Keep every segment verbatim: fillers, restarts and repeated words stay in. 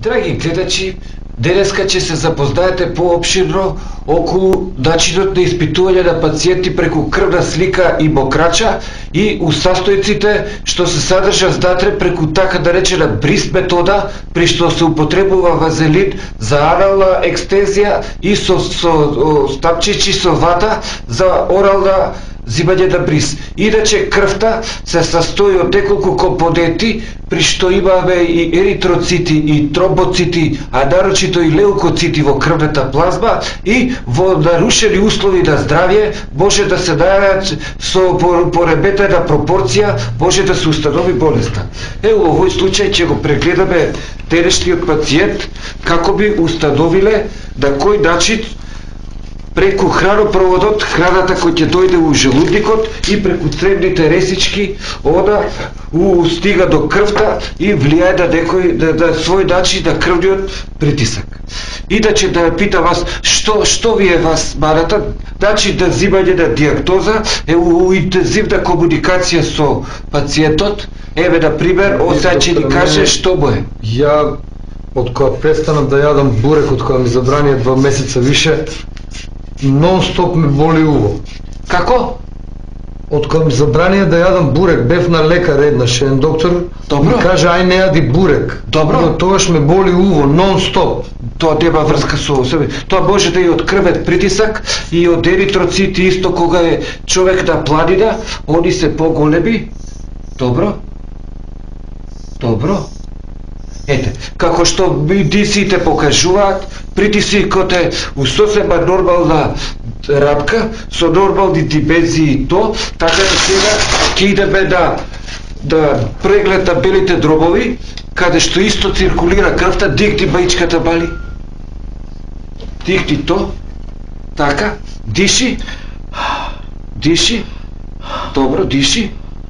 Драги гледачи, денеска ќе се запознаете поопширно околу начинот на испитување на пациенти преку крвна слика и мокрача и у састојците што се содржат внатре преку така наречена брис метода, при што се употребува вазелин за анална екстензија и со, со стапчици со вата за орална зимање на бриз. Иначе крвта се sastoji од неколку компоненти, при што имаме и еритроцити и тромбоцити, а нарочито и леукоцити во крвната плазма и во нарушени услови на здравје може да се најават со пореметена пропорција, може да се установи болеста. Е, во овој случај ќе го прегледаме денешниот пациент како би установиле на кој начин преку хранопроводот, храната која ќе дојде у желудникот и преку цревните ресички, она у стига до крвта и влијае на некој на, на свој начин на крвниот притисак. Иначе да питам вас, што што ви е вас маната, начин да взимање на дијагноза е у, у интензивна комуникација со пациентот. Еве на пример, осеја ќе ни каже што му е. Ја од кога престанав да јадам бурек, од кога ми забранија два месеца више, нон-стоп ме боли уво. Како? Од кога ми забранија да јадам бурек, бев на лекар еднаш, еден доктор, Добро. ми кажа ај не јади бурек. Добро. Но тогаш ме боли уво, нон-стоп. Тоа нема врска со себе. Тоа може да и од крвен притисак и од еритроцити исто кога е човек на планина, они се поголеми. Добро? Добро? Ете, како што медиците покажуваат, притисикот е у сосема нормална рамка, со нормални димензии и то, така да сега ќе идеме на, на преглед на белите дробови, каде што исто циркулира крвта, дигни баичката бали. Дигни то, така, диши, диши, добро, диши,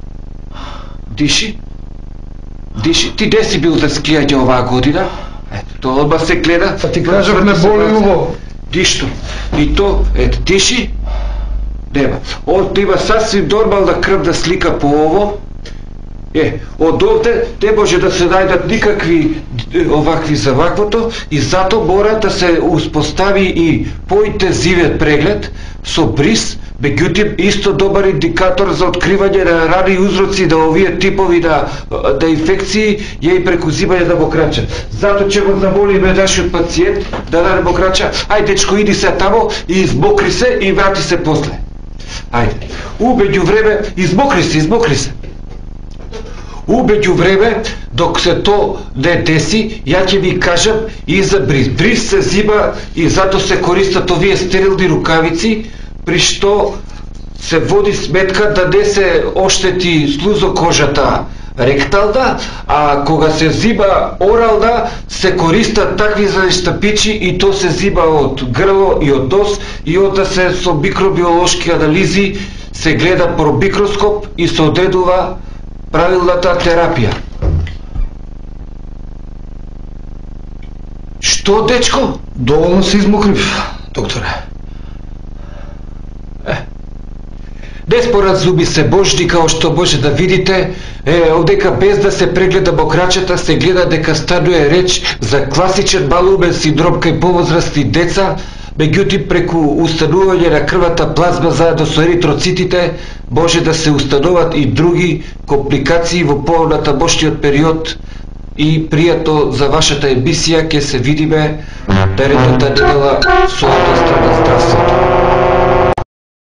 диши. Диши, ти де си бил за скијање оваа година? Ето, тоа одма се гледа. Па ти кажав ме боли уво. Дишто. И то, ето, диши. Нема. Од има сасвим нормална крвна слика по ово. Е, од овде не може да се најдат никакви овакви за ваквото и зато мора да се успостави и поинтензивен преглед со бриз. Меѓутоа, исто добар индикатор за откривање на рани узроци на овие типови на, на инфекции е и преку зимање на мокрача. Зато ќе го замолиме нашиот пациент да даде мокрача. Ајде, дечко, иди се тамо и измокри се и врати се после. Ајде. У меѓу време, измокри се, измокри се. У меѓу време, док се то не деси, ја ќе ви кажам и за бриз. Бриз се зима и зато се користат овие стерилни рукавици, при што се води сметка да не се оштети слузокожата ректална, а кога се зима орална, се користат такви заштапичи и то се зима од грло и од нос и онда се со микробиолошки анализи се гледа по микроскоп и се одредува правилната терапија. Што, дечко? Доволно се измокрив, докторе. Неспоразуми се божни, као што може да видите, е, одека без да се прегледа мокрачата, се гледа дека станува реч за класичен малумен синдром кај повозрастни деца, меѓутоа преку установување на крвната плазма заедно со еритроцитите може да се установат и други компликации во понатамошниот период. И пријато за вашата емисија ќе се видиме наредната недела со односта на здравство.